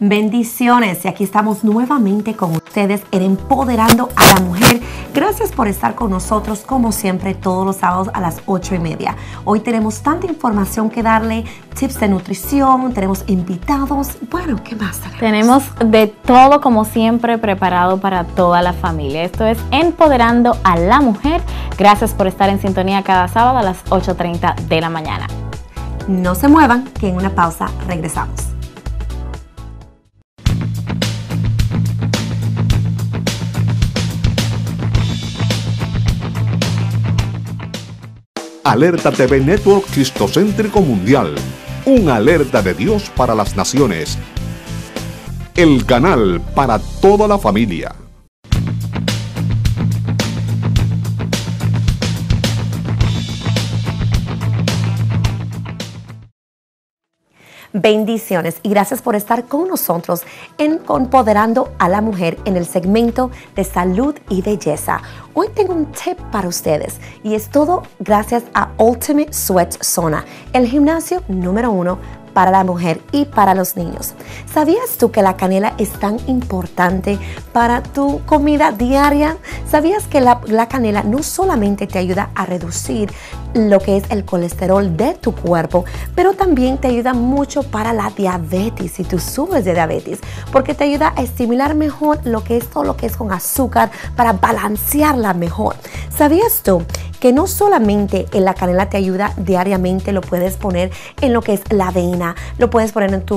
Bendiciones, y aquí estamos nuevamente con ustedes en Empoderando a la Mujer. Gracias por estar con nosotros como siempre todos los sábados a las 8:30. Hoy tenemos tanta información que darle, tips de nutrición, tenemos invitados. Bueno, ¿qué más tenemos? Tenemos de todo como siempre preparado para toda la familia. Esto es Empoderando a la Mujer. Gracias por estar en sintonía cada sábado a las 8:30 de la mañana. No se muevan, que en una pausa regresamos. Alerta TV Network Cristocéntrico Mundial. Un alerta de Dios para las naciones. El canal para toda la familia. Bendiciones y gracias por estar con nosotros en Empoderando a la Mujer en el segmento de salud y belleza. Hoy tengo un tip para ustedes y es todo gracias a Ultimate Sweat Sauna, el gimnasio número 1 para la mujer y para los niños. ¿Sabías tú que la canela es tan importante para tu comida diaria? ¿Sabías que la canela no solamente te ayuda a reducir lo que es el colesterol de tu cuerpo, pero también te ayuda mucho para la diabetes, si tú sufres de diabetes, porque te ayuda a estimular mejor lo que es todo lo que es con azúcar para balancearla mejor? ¿Sabías tú que no solamente en la canela te ayuda diariamente, lo puedes poner en lo que es la avena, lo puedes poner en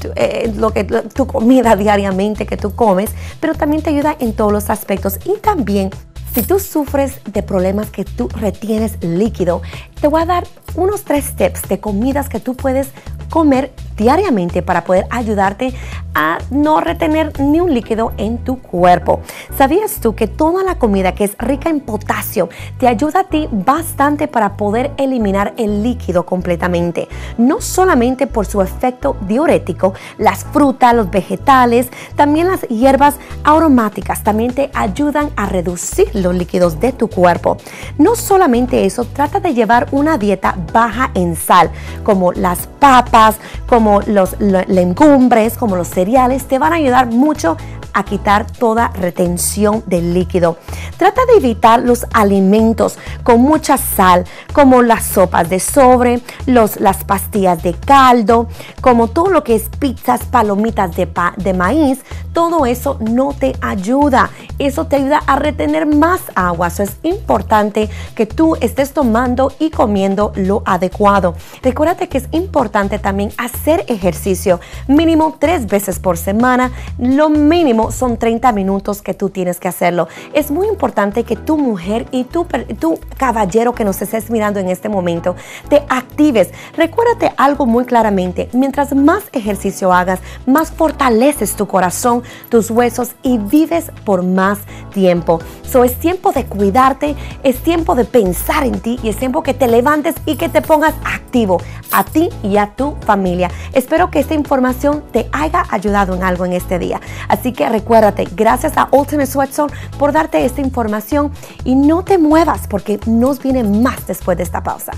tu comida diariamente que tú comes, pero también te ayuda en todos los aspectos? Y también, si tú sufres de problemas que tú retienes líquido, te voy a dar unos 3 tips de comidas que tú puedes comer diariamente para poder ayudarte a no retener ni un líquido en tu cuerpo. ¿Sabías tú que toda la comida que es rica en potasio te ayuda a ti bastante para poder eliminar el líquido completamente? No solamente por su efecto diurético, las frutas, los vegetales, también las hierbas aromáticas también te ayudan a reducir los líquidos de tu cuerpo. No solamente eso, trata de llevar una dieta baja en sal, como las papas, como los legumbres, como los cereales, te van a ayudar mucho a quitar toda retención del líquido. Trata de evitar los alimentos con mucha sal, como las sopas de sobre, las pastillas de caldo, como todo lo que es pizzas, palomitas de maíz. Todo eso no te ayuda. Eso te ayuda a retener más agua. Eso es importante que tú estés tomando y comiendo lo adecuado. Recuérdate que es importante también hacer ejercicio mínimo 3 veces por semana. Lo mínimo son 30 minutos que tú tienes que hacerlo. Es muy importante que tu mujer y tu caballero que nos estés mirando en este momento te actives. Recuérdate algo muy claramente: mientras más ejercicio hagas, más fortaleces tu corazón, tus huesos y vives por más tiempo. Es tiempo de cuidarte, es tiempo de pensar en ti y es tiempo que te levantes y que te pongas activo a ti y a tu familia. Espero que esta información te haya ayudado en algo en este día. Así que recuérdate, gracias a Ultimate Sweat Sauna por darte esta información y no te muevas porque nos viene más después de esta pausa.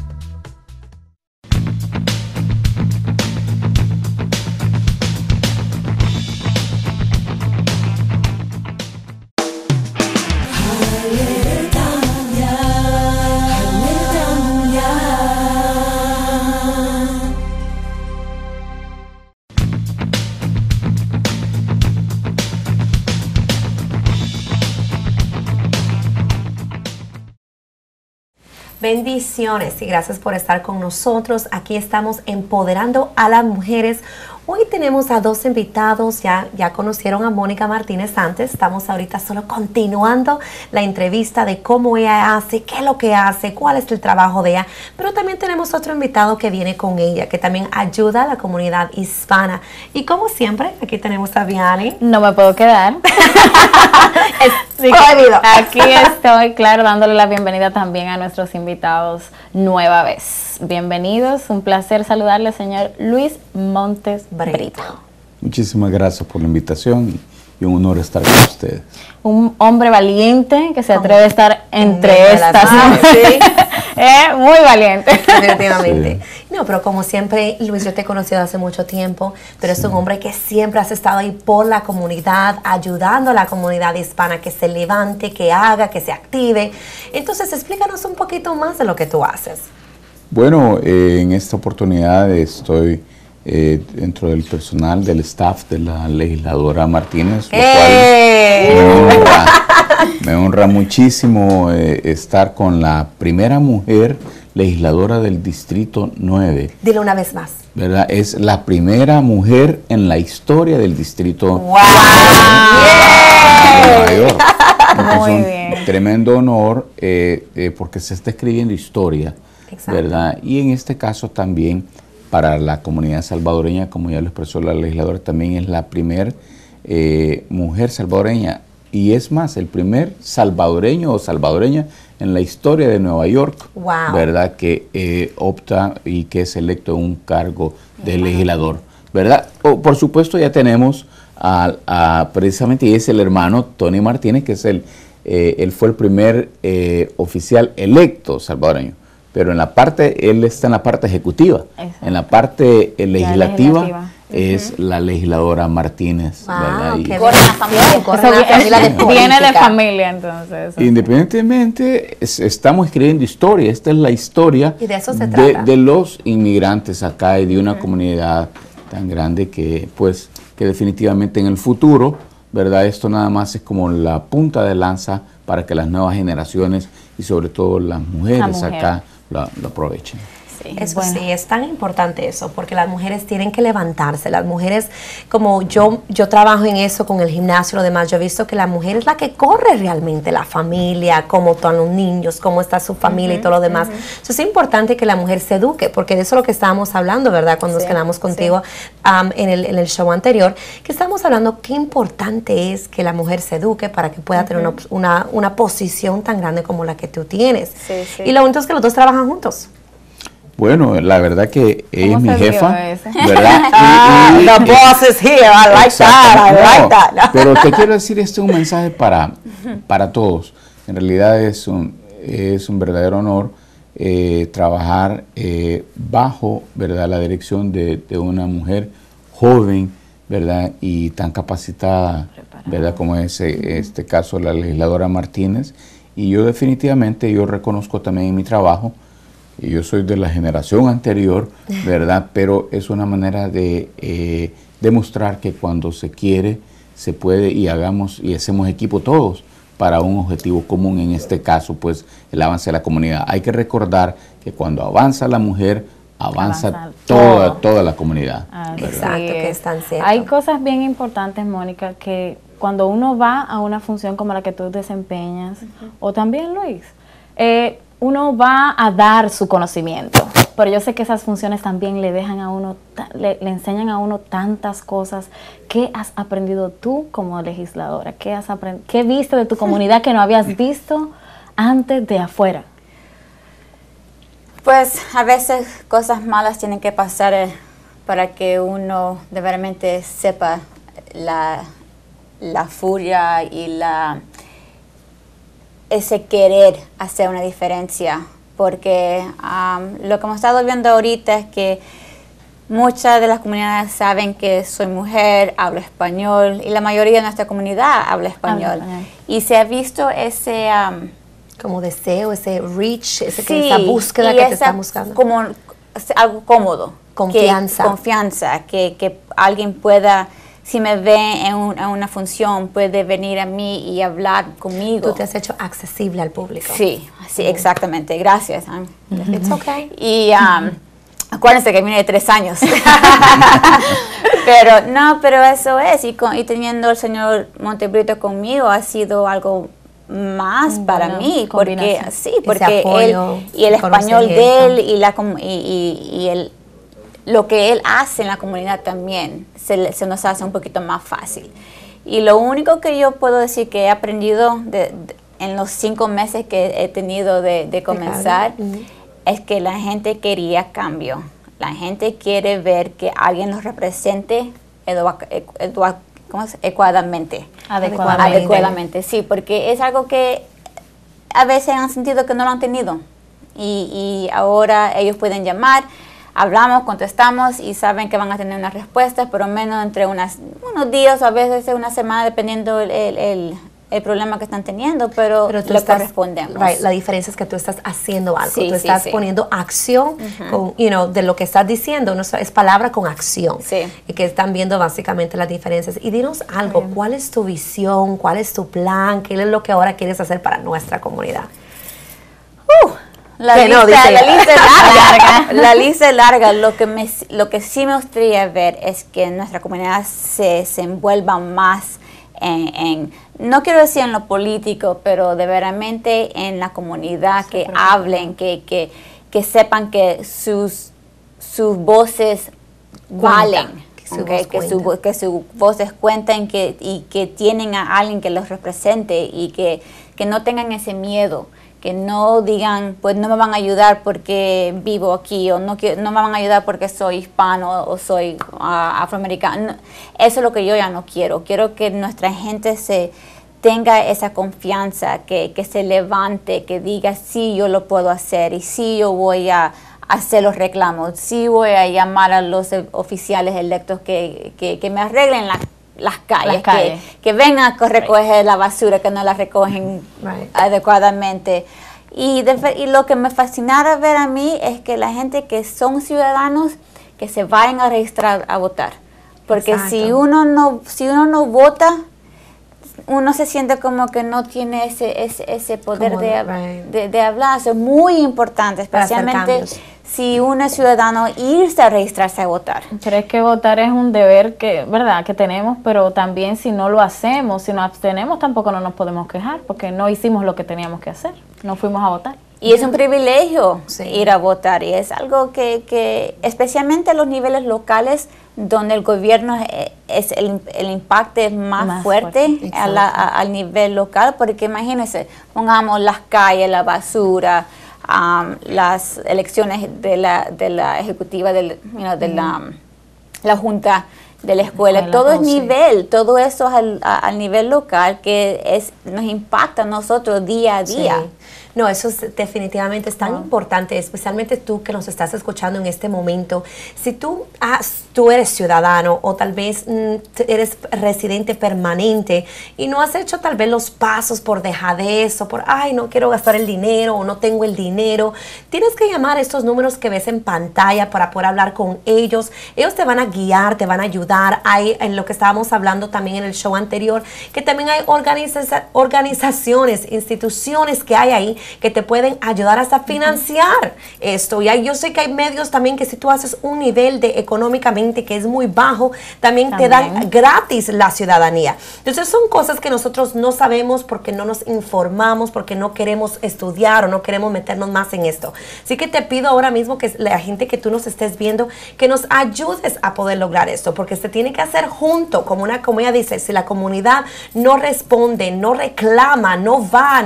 Bendiciones y gracias por estar con nosotros. Aquí estamos empoderando a las mujeres. Hoy tenemos a 2 invitados, ya conocieron a Mónica Martínez antes, estamos ahorita solo continuando la entrevista de cómo ella hace, qué es lo que hace, cuál es el trabajo de ella, pero también tenemos otro invitado que viene con ella, que también ayuda a la comunidad hispana. Y como siempre, aquí tenemos a Vianney. No me puedo quedar. Aquí estoy, claro, dándole la bienvenida también a nuestros invitados nueva vez. Bienvenidos, un placer saludarle, señor Luis Montes Brito. Muchísimas gracias por la invitación y un honor estar con ustedes. Un hombre valiente que se atreve a estar entre estas. Sí. Muy valiente. Definitivamente. Sí. No, pero como siempre, Luis, yo te he conocido hace mucho tiempo, pero es un hombre que siempre has estado ahí por la comunidad, ayudando a la comunidad hispana que se levante, que haga, que se active. Entonces, explícanos un poquito más de lo que tú haces. Bueno, en esta oportunidad estoy dentro del personal, del staff de la legisladora Martínez, lo cual me honra muchísimo estar con la primera mujer legisladora del Distrito 9. Dilo una vez más. ¿Verdad? Es la primera mujer en la historia del Distrito ¡Wow! de Nueva York. Muy Es bien. un tremendo honor porque se está escribiendo historia, Exacto. ¿verdad? Y en este caso también para la comunidad salvadoreña, como ya lo expresó la legisladora, también es la primera mujer salvadoreña, y es más, el primer salvadoreño o salvadoreña en la historia de Nueva York, Wow. ¿verdad? Que opta y que es electo en un cargo de legislador, ¿verdad? Por supuesto ya tenemos precisamente, y es el hermano Tony Martínez, que es él fue el primer oficial electo salvadoreño. Pero en la parte, él está en la parte ejecutiva. Exacto. En la parte legislativa es Ujú. la legisladora Martínez, ¿verdad? Wow, Y qué Corre bien. la familia. Corre Eso la familia de viene de política. familia, entonces. independientemente, estamos escribiendo historia. Esta es la historia Y de eso se trata. de los inmigrantes acá y de una comunidad tan grande que, pues, que definitivamente en el futuro, ¿verdad? Esto nada más es como la punta de lanza para que las nuevas generaciones y sobre todo las mujeres acá lo aprovechen. Sí. Eso Bueno. sí, es tan importante eso, porque las mujeres tienen que levantarse. Las mujeres, como yo trabajo en eso con el gimnasio y lo demás, yo he visto que la mujer es la que corre realmente la familia, cómo están los niños, cómo está su familia y todo lo demás. Entonces es importante que la mujer se eduque, porque de eso es lo que estábamos hablando, ¿verdad? Cuando nos Sí, quedamos contigo en el show anterior, que estábamos hablando qué importante es que la mujer se eduque para que pueda tener una posición tan grande como la que tú tienes. Sí, sí. Y lo bonito es que los dos trabajan juntos. Bueno, la verdad que ella es ¿Cómo mi se vio jefa, eso? ¿verdad? The boss is here, I like that, I like that. No, pero te quiero decir, este es un mensaje para todos. En realidad es un verdadero honor trabajar bajo, ¿verdad?, la dirección de una mujer joven, ¿verdad?, y tan capacitada, ¿verdad?, como es este caso la legisladora Martínez. Y yo definitivamente, yo reconozco también en mi trabajo, y yo soy de la generación anterior, ¿verdad? Pero es una manera de demostrar que cuando se quiere, se puede y hacemos equipo todos para un objetivo común, en este caso, pues, el avance de la comunidad. Hay que recordar que cuando avanza la mujer, avanza toda la comunidad. Así Exacto, que es tan cierto. Hay cosas bien importantes, Mónica, que cuando uno va a una función como la que tú desempeñas, o también Luis, uno va a dar su conocimiento, pero yo sé que esas funciones también le dejan a uno, le enseñan a uno tantas cosas. ¿Qué has aprendido tú como legisladora? ¿Qué viste de tu comunidad que no habías visto antes de afuera? Pues a veces cosas malas tienen que pasar para que uno de verdaderamente sepa la furia y ese querer hacer una diferencia, porque lo que hemos estado viendo ahorita es que muchas de las comunidades saben que soy mujer, hablo español, y la mayoría de nuestra comunidad habla español. Y se ha visto ese como deseo, ese reach, sí, esa búsqueda y que te esa están buscando. como algo cómodo. Confianza. Confianza, que alguien pueda, si me ve en una función, puede venir a mí y hablar conmigo. Tú te has hecho accesible al público. Sí, exactamente. Gracias. It's okay. Y acuérdense que vine de 3 años. pero eso es. Y teniendo al señor Montebrito conmigo ha sido algo más para mí. Porque apoyo, él y el español de él lo que él hace en la comunidad también se nos hace un poquito más fácil. Y lo único que yo puedo decir que he aprendido en los 5 meses que he tenido de comenzar es que la gente quería cambio. La gente quiere ver que alguien los represente adecuadamente. Sí, porque es algo que a veces han sentido que no lo han tenido. Y ahora ellos pueden llamar hablamos, contestamos y saben que van a tener unas respuestas, pero menos entre unos días o a veces una semana, dependiendo el problema que están teniendo, pero tú le correspondemos. Right, la diferencia es que tú estás haciendo algo, Sí, tú estás sí. poniendo acción con, de lo que estás diciendo, no es palabra con acción. Sí. Y que están viendo básicamente las diferencias. Y dinos algo, ¿cuál es tu visión? ¿Cuál es tu plan? ¿Qué es lo que ahora quieres hacer para nuestra comunidad? La Que lista, no, dice la ella. lista es larga. La lista es larga. Lo que sí me gustaría ver es que nuestra comunidad se envuelva más no quiero decir en lo político, pero de veramente en la comunidad, que hablen, que sepan que sus voces valen. Que sus voces cuenten y que tienen a alguien que los represente y que no tengan ese miedo, que no digan, pues no me van a ayudar porque vivo aquí, o no me van a ayudar porque soy hispano o soy afroamericano. Eso es lo que yo ya no quiero. Quiero que nuestra gente tenga esa confianza, que se levante, que diga, sí, yo lo puedo hacer y sí, yo voy a hacer los reclamos, sí voy a llamar a los oficiales electos que me arreglen las calles, que vengan a recoger la basura, que no la recogen adecuadamente. Y lo que me fascinara ver a mí es que la gente que son ciudadanos, que se vayan a registrar a votar. Porque si uno no vota, uno se siente como que no tiene ese poder de hablar. Eso es muy importante, especialmente si uno es ciudadano, irse a registrarse a votar. Pero es que votar es un deber que tenemos, pero también si no lo hacemos, si nos abstenemos, tampoco no nos podemos quejar, porque no hicimos lo que teníamos que hacer, no fuimos a votar. Y es un privilegio ir a votar, y es algo que especialmente a los niveles locales, donde el gobierno el impacto es más fuerte al nivel local, porque imagínense, pongamos las calles, la basura, las elecciones de la ejecutiva, de la junta de la escuela, todo es nivel, todo eso es al nivel local, que nos impacta a nosotros día a día. Sí. No, eso definitivamente es tan importante, especialmente tú que nos estás escuchando en este momento. Si tú eres ciudadano o tal vez eres residente permanente y no has hecho tal vez los pasos por dejadez o por, ay, no quiero gastar el dinero o no tengo el dinero, tienes que llamar a estos números que ves en pantalla para poder hablar con ellos. Ellos te van a guiar, te van a ayudar. Hay, en lo que estábamos hablando también en el show anterior, que también hay organizaciones, instituciones que hay ahí que te pueden ayudar hasta financiar esto. Y yo sé que hay medios también que si tú haces un nivel de económicamente que es muy bajo, también te dan gratis la ciudadanía. Entonces son cosas que nosotros no sabemos porque no nos informamos, porque no queremos estudiar o no queremos meternos más en esto. Así que te pido ahora mismo que la gente que tú nos estés viendo, que nos ayudes a poder lograr esto, porque se tiene que hacer junto, como ella dice, si la comunidad no responde, no reclama, no va,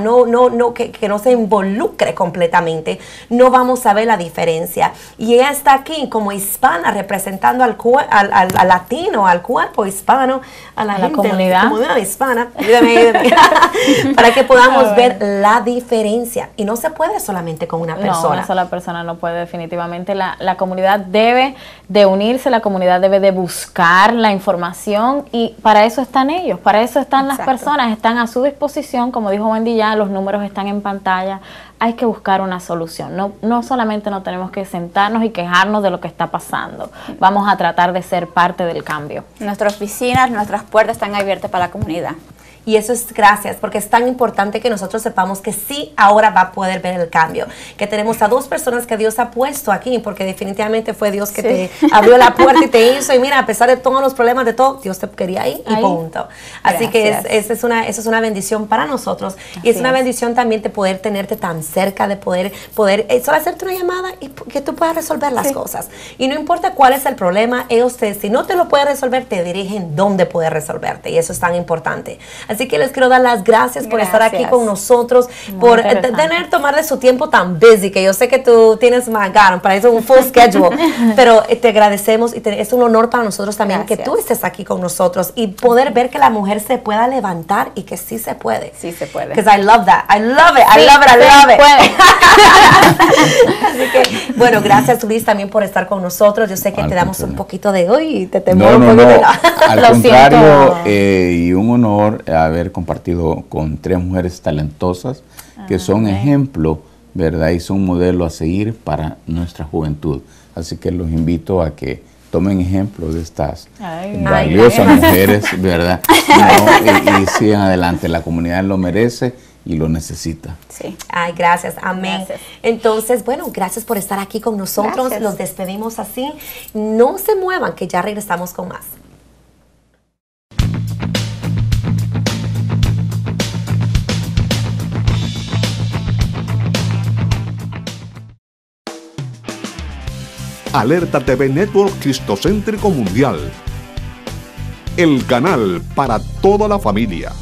que no se involucre completamente, no vamos a ver la diferencia. Y ella está aquí como hispana, representando al latino, al cuerpo hispano, a la comunidad hispana, ayúdame, para que podamos ver la diferencia. Y no se puede solamente con una persona. No, una sola persona no puede, definitivamente. La comunidad debe de unirse, la comunidad debe de buscar la información, y para eso están ellos, para eso están las personas, están a su disposición. Como dijo Wendy, ya los números están en pantalla. Hay que buscar una solución. No solamente no tenemos que sentarnos y quejarnos de lo que está pasando. Vamos a tratar de ser parte del cambio. Nuestras oficinas, nuestras puertas están abiertas para la comunidad. Y eso es gracias, porque es tan importante que nosotros sepamos que sí, ahora va a poder ver el cambio. Que tenemos a dos personas que Dios ha puesto aquí, porque definitivamente fue Dios que te abrió la puerta y te hizo. Y mira, a pesar de todos los problemas, de todo, Dios te quería ahí y punto. Así que eso es una bendición para nosotros. Y es una bendición también de poder tenerte tan cerca, de poder solo hacerte una llamada y que tú puedas resolver las cosas. Y no importa cuál es el problema, ellos si no te lo pueden resolver, te dirigen dónde poder resolverte. Y eso es tan importante. Así que les quiero dar las gracias por estar aquí con nosotros, por tomarle su tiempo tan busy, que yo sé que tú tienes para eso un full schedule, pero te agradecemos y es un honor para nosotros también que tú estés aquí con nosotros y poder ver que la mujer se pueda levantar y que sí se puede. Sí se puede. Because I love that. I love it. I love it. I love it. Así que, bueno, gracias Luis también por estar con nosotros. Yo sé que te damos un poquito de hoy y te temor un poquito. Al contrario, y un honor haber compartido con 3 mujeres talentosas que son ejemplo, ¿verdad? Y son modelo a seguir para nuestra juventud. Así que los invito a que tomen ejemplo de estas valiosas mujeres, ¿verdad? Y sigan adelante. La comunidad lo merece y lo necesita. Sí. Ay, gracias. Amén. Gracias. Entonces, bueno, gracias por estar aquí con nosotros. Gracias. Los despedimos así. No se muevan, que ya regresamos con más. Alerta TV Network Cristocéntrico Mundial. El canal para toda la familia.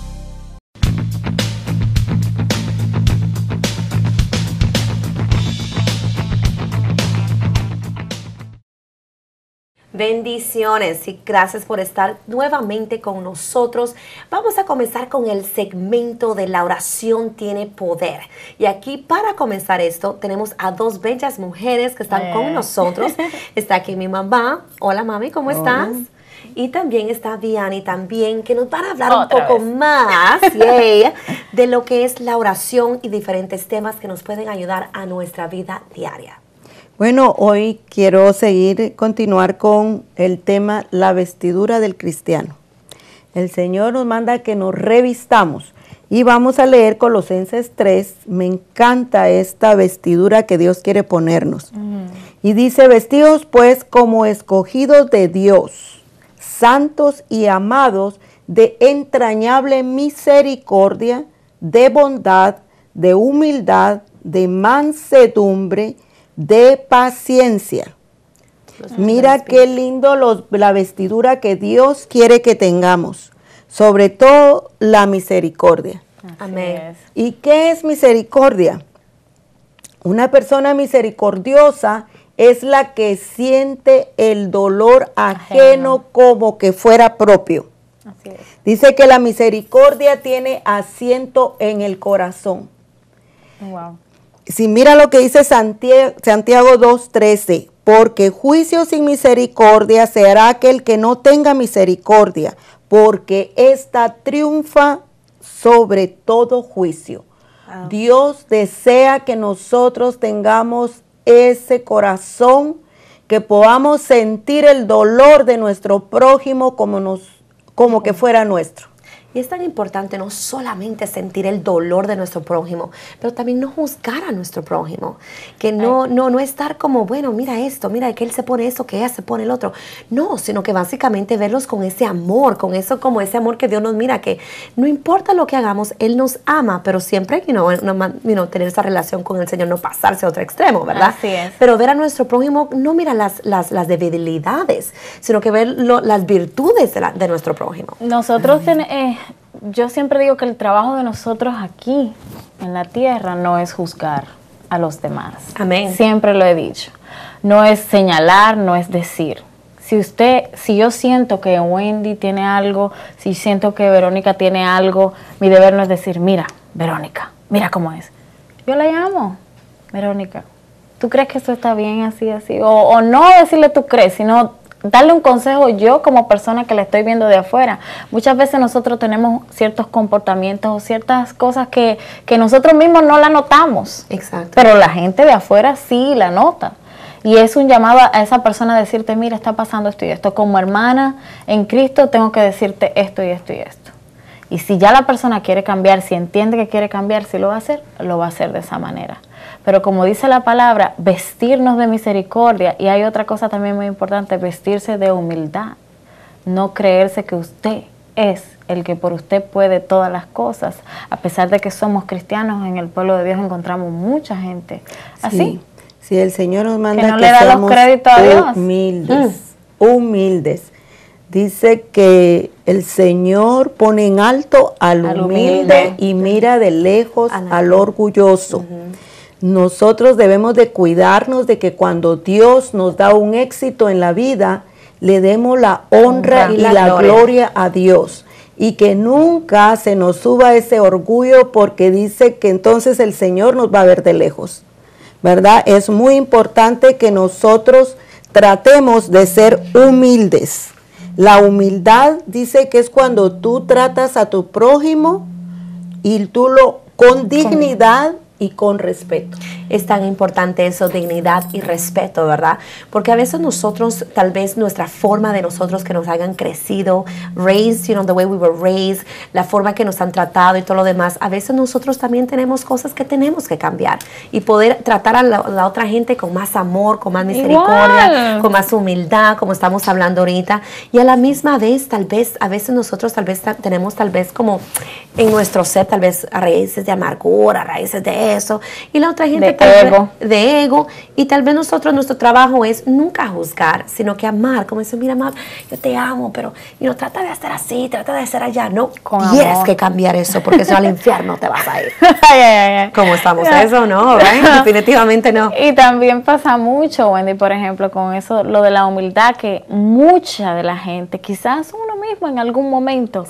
Bendiciones y gracias por estar nuevamente con nosotros. Vamos a comenzar con el segmento de la oración tiene poder. Y aquí para comenzar esto tenemos a 2 bellas mujeres que están con nosotros. Está aquí mi mamá. Hola mami, ¿cómo estás? Y también está Vianney también, que nos van a hablar un poco más de lo que es la oración y diferentes temas que nos pueden ayudar a nuestra vida diaria. Bueno, hoy quiero continuar con el tema la vestidura del cristiano. El Señor nos manda que nos revistamos y vamos a leer Colosenses 3. Me encanta esta vestidura que Dios quiere ponernos. Y dice, vestidos pues como escogidos de Dios, santos y amados, de entrañable misericordia, de bondad, de humildad, de mansedumbre, de paciencia. Mira qué lindo la vestidura que Dios quiere que tengamos, sobre todo la misericordia. Amén. ¿Y qué es misericordia? Una persona misericordiosa es la que siente el dolor ajeno como que fuera propio. Así es. Dice que la misericordia tiene asiento en el corazón. Wow. Si mira lo que dice Santiago 2:13, porque juicio sin misericordia se hará aquel que no tenga misericordia, porque ésta triunfa sobre todo juicio. Dios desea que nosotros tengamos ese corazón, que podamos sentir el dolor de nuestro prójimo como que fuera nuestro. Y es tan importante no solamente sentir el dolor de nuestro prójimo, pero también no juzgar a nuestro prójimo. Que no estar como, bueno, mira esto, mira que él se pone eso, que ella se pone el otro. No, sino que básicamente verlos con ese amor, con eso como ese amor que Dios nos mira, que no importa lo que hagamos, Él nos ama, pero siempre, tener esa relación con el Señor, no pasarse a otro extremo, ¿verdad? Así es. Pero ver a nuestro prójimo, no mira las debilidades, sino que ver las virtudes de nuestro prójimo. Nosotros yo siempre digo que el trabajo de nosotros aquí en la tierra no es juzgar a los demás. Amén. Siempre lo he dicho. No es señalar, no es decir. Si yo siento que Wendy tiene algo, si siento que Verónica tiene algo, mi deber no es decir, mira, Verónica, mira cómo es. Yo la llamo, Verónica, ¿tú crees que esto está bien así, así? O no decirle tú crees, sino darle un consejo yo como persona que la estoy viendo de afuera. Muchas veces nosotros tenemos ciertos comportamientos o ciertas cosas que nosotros mismos no la notamos. Exacto. Pero la gente de afuera sí la nota. Y es un llamado a esa persona a decirte, mira, está pasando esto y esto. Como hermana en Cristo tengo que decirte esto y esto y esto. Y si ya la persona quiere cambiar, si entiende que quiere cambiar, si lo va a hacer de esa manera. Pero como dice la palabra, vestirnos de misericordia. Y hay otra cosa también muy importante, vestirse de humildad. No creerse que usted es el que por usted puede todas las cosas. A pesar de que somos cristianos, en el pueblo de Dios encontramos mucha gente así. Sí, el Señor nos manda que no le da los créditos a Dios. Humildes. Dice que El Señor pone en alto al humilde y mira de lejos al orgulloso. Nosotros debemos de cuidarnos de que cuando Dios nos da un éxito en la vida, le demos la honra y la gloria a Dios. Y que nunca se nos suba ese orgullo, porque dice que entonces el Señor nos va a ver de lejos, ¿verdad? Es muy importante que nosotros tratemos de ser humildes. La humildad dice que es cuando tú tratas a tu prójimo y tú lo con dignidad y con respeto. Es tan importante eso, dignidad y respeto, ¿verdad? Porque a veces nosotros, tal vez nuestra forma de nosotros que nos hayan crecido, raised, you know, the way we were raised, la forma que nos han tratado y todo lo demás, a veces nosotros también tenemos cosas que tenemos que cambiar y poder tratar a la otra gente con más amor, con más misericordia, con más humildad, como estamos hablando ahorita. Y a la misma vez, tal vez, a veces nosotros tal vez tenemos tal vez como en nuestro ser, tal vez raíces de amargura, raíces de eso, y la otra gente de ego, y tal vez nosotros, nuestro trabajo es nunca juzgar, sino que amar, como decir, mira, mamá, yo te amo, pero trata de hacer así, trata de hacer allá, no, tienes que cambiar eso, porque si no al infierno te vas a ir. ¿Cómo estamos? Eso no, ¿right? Definitivamente no. Y también pasa mucho, Wendy, por ejemplo, con eso, lo de la humildad, que mucha de la gente, quizás uno mismo en algún momento,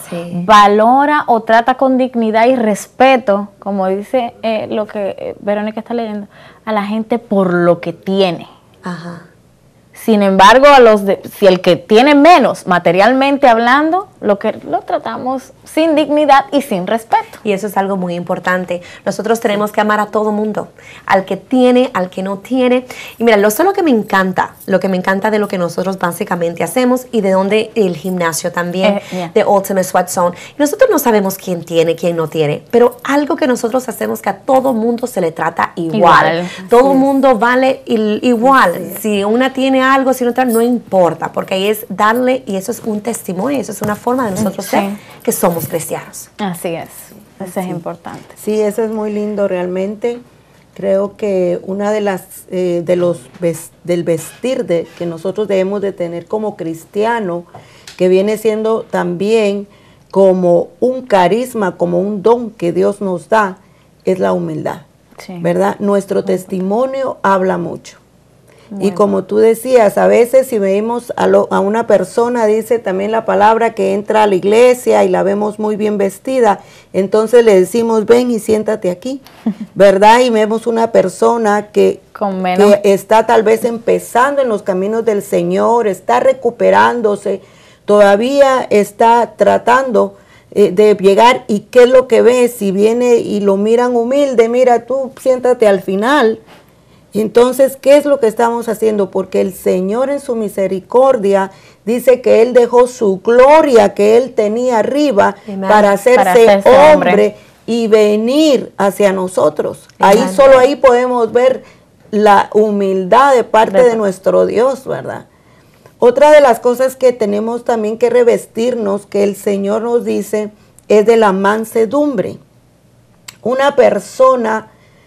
valora o trata con dignidad y respeto, como dice lo que Verónica está leyendo, a la gente por lo que tiene. Ajá. Sin embargo, si el que tiene menos, materialmente hablando, lo tratamos sin dignidad y sin respeto. Y eso es algo muy importante. Nosotros tenemos que amar a todo mundo, al que tiene, al que no tiene. Y mira, eso es lo que me encanta de lo que nosotros básicamente hacemos y de donde el gimnasio también, de Ultimate Sweat Zone. Y nosotros no sabemos quién tiene, quién no tiene, pero algo que nosotros hacemos que a todo mundo se le trata igual. Todo mundo vale igual. Si una tiene algo, si otra no importa, porque ahí es darle, y eso es un testimonio, eso es una forma de nosotros ser que somos cristianos. Así es, eso es importante. Sí, eso es muy lindo realmente. Creo que una de las del vestir que nosotros debemos de tener como cristiano, que viene siendo también como un carisma, como un don que Dios nos da, es la humildad, ¿verdad? Nuestro testimonio habla mucho. Y como tú decías, a veces si vemos a una persona, dice también la palabra, que entra a la iglesia y la vemos muy bien vestida, entonces le decimos, ven y siéntate aquí, ¿verdad? Y vemos una persona que está tal vez empezando en los caminos del Señor, está recuperándose, todavía está tratando de llegar, y ¿qué es lo que ve? Si viene y lo miran humilde, mira, tú siéntate al final. Entonces, ¿qué es lo que estamos haciendo? Porque el Señor en su misericordia dice que Él dejó su gloria que Él tenía arriba para hacerse hombre y venir hacia nosotros. Ahí, solo ahí podemos ver la humildad de parte de nuestro Dios, ¿verdad? Otra de las cosas que tenemos también que revestirnos, que el Señor nos dice, es de la mansedumbre. Una persona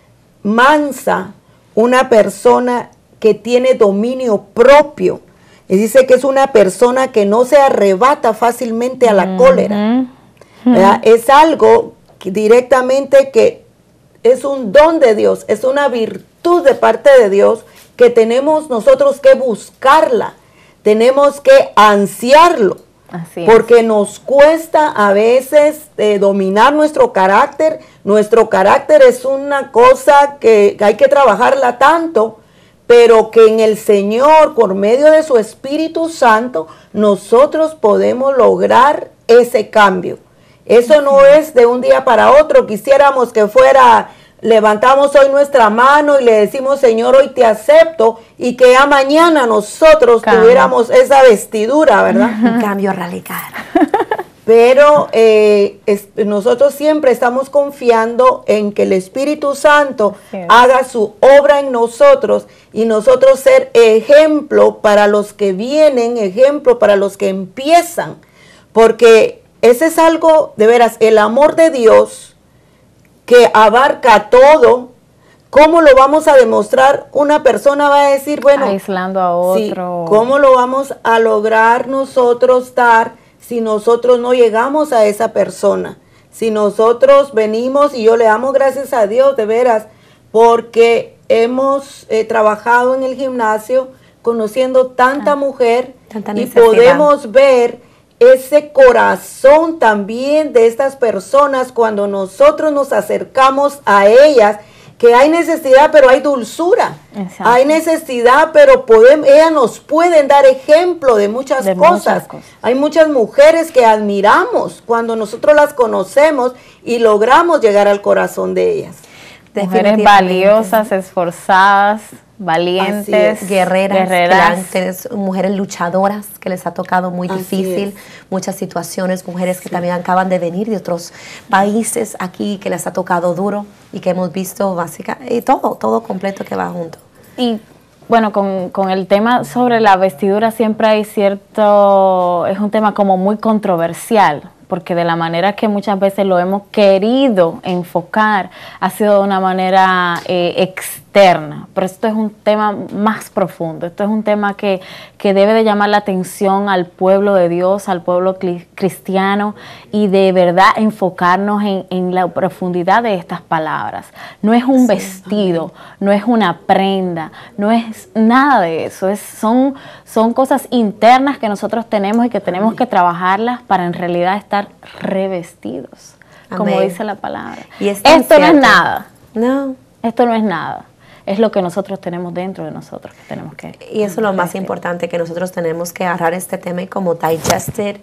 mansa, una persona que tiene dominio propio. Y dice que es una persona que no se arrebata fácilmente a la cólera. Es algo que directamente que es un don de Dios, es una virtud de parte de Dios que tenemos nosotros que buscarla, tenemos que ansiarlo. Porque nos cuesta a veces dominar nuestro carácter. Nuestro carácter es una cosa que hay que trabajarla tanto, pero que en el Señor, por medio de su Espíritu Santo, nosotros podemos lograr ese cambio. Eso no es de un día para otro. Quisiéramos que fuera, levantamos hoy nuestra mano y le decimos, Señor, hoy te acepto, y que ya mañana nosotros tuviéramos esa vestidura, ¿verdad? Un cambio radical. Pero nosotros siempre estamos confiando en que el Espíritu Santo haga su obra en nosotros, y nosotros ser ejemplo para los que vienen, ejemplo para los que empiezan, porque ese es algo, de veras, el amor de Dios que abarca todo. ¿Cómo lo vamos a demostrar? Una persona va a decir, bueno, aislando a otro. Sí, ¿cómo lo vamos a lograr nosotros estar si nosotros no llegamos a esa persona. Si nosotros venimos, y yo le damos gracias a Dios, de veras, porque hemos trabajado en el gimnasio conociendo tanta mujer tanta y necesidad. podemos ver ese corazón también de estas personas cuando nosotros nos acercamos a ellas, que hay necesidad pero hay dulzura. Exacto. Hay necesidad pero ellas nos pueden dar ejemplo de muchas cosas. Hay muchas mujeres que admiramos cuando nosotros las conocemos y logramos llegar al corazón de ellas. Mujeres valiosas, esforzadas, valientes, guerreras, mujeres luchadoras que les ha tocado muy Así difícil, es. muchas situaciones, mujeres que también acaban de venir de otros países aquí que les ha tocado duro y que hemos visto básicamente y todo completo que va junto. Y bueno, con el tema sobre la vestidura siempre hay es un tema como muy controversial, porque de la manera que muchas veces lo hemos querido enfocar ha sido de una manera externa, pero esto es un tema más profundo, esto es un tema que debe de llamar la atención al pueblo de Dios, al pueblo cristiano, y de verdad enfocarnos en la profundidad de estas palabras. No es un vestido, no es una prenda, no es nada de eso, son cosas internas que nosotros tenemos y que tenemos que trabajarlas para en realidad estar revestidos, como dice la palabra. Y esto no es nada. No. Esto no es nada. Es lo que nosotros tenemos dentro de nosotros que tenemos que... Y eso es lo más importante, que nosotros tenemos que agarrar este tema y como digester,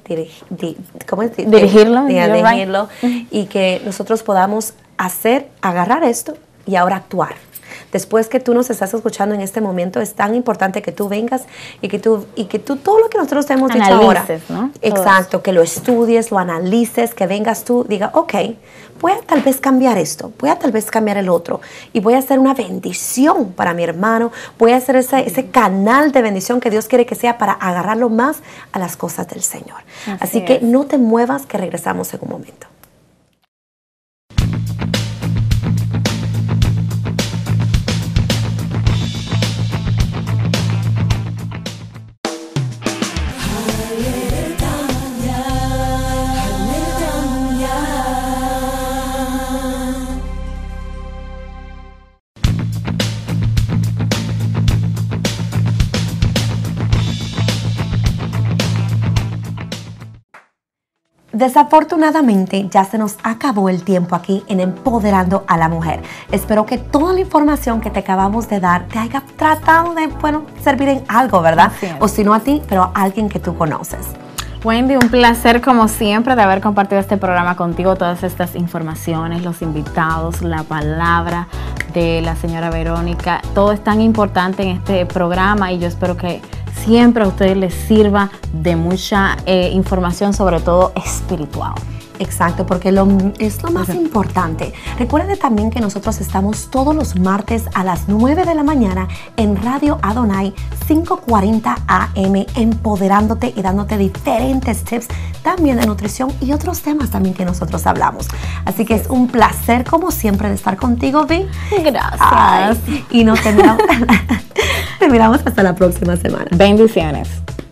dirigirlo, y que nosotros podamos agarrar esto y ahora actuar. Después que tú nos estás escuchando en este momento, es tan importante que tú vengas y que tú todo lo que nosotros te hemos dicho ahora, ¿no? Exacto, que lo estudies, lo analices, que vengas tú, diga, ok, voy a tal vez cambiar esto, voy a tal vez cambiar el otro, y voy a hacer una bendición para mi hermano, voy a hacer ese canal de bendición que Dios quiere que sea para agarrarlo más a las cosas del Señor. Así que no te muevas, que regresamos en un momento. Desafortunadamente ya se nos acabó el tiempo aquí en Empoderando a la Mujer. Espero que toda la información que te acabamos de dar te haya tratado de, servir en algo, ¿verdad? O si no a ti, pero a alguien que tú conoces. Wendy, un placer como siempre de haber compartido este programa contigo, todas estas informaciones, los invitados, la palabra de la señora Verónica. Todo es tan importante en este programa y yo espero que siempre a ustedes les sirva de mucha información, sobre todo espiritual. Exacto, porque es lo más importante. Recuerde también que nosotros estamos todos los martes a las 9 de la mañana en Radio Adonai 540 AM, empoderándote y dándote diferentes tips también de nutrición y otros temas también que nosotros hablamos. Así que es un placer como siempre de estar contigo, Vi. Gracias. Y nos terminamos hasta la próxima semana. Bendiciones.